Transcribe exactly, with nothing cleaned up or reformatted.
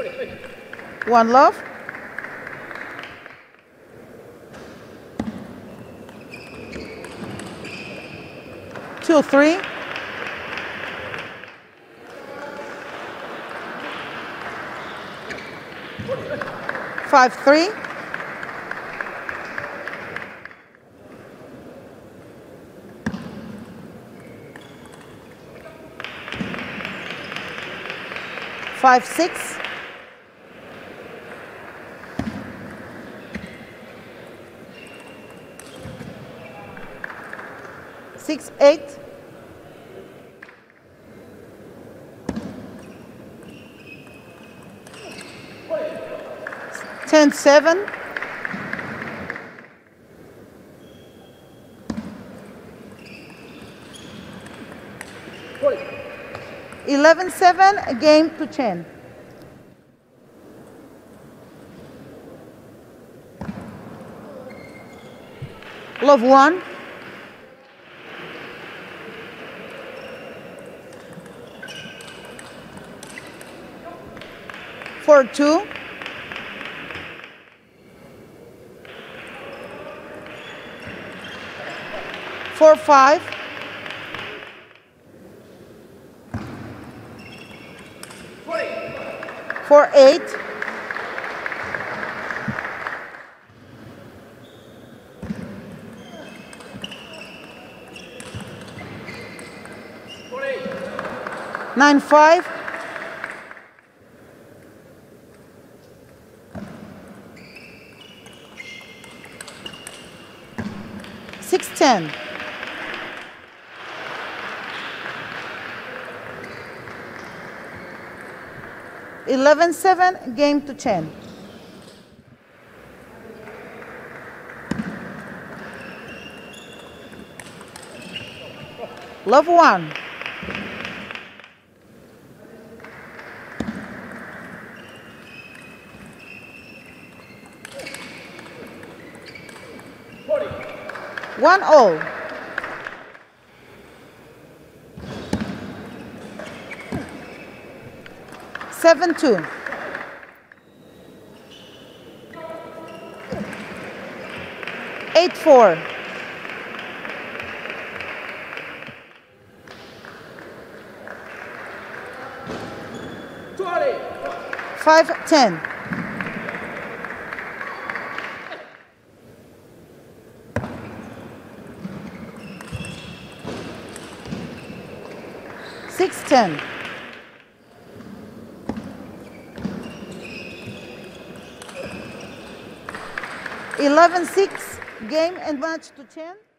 One love. Two, three. Five, three. Five, six. Six, eight. Ten, seven. Eleven, seven, a game to ten. Love one. Four, two. Four, five. Four, eight. Nine, five. Six, ten. Eleven, seven, game to ten. Love one. One all. Seven, two. Eight, four. Five, ten. Six, ten. Eleven, six, game and match to ten.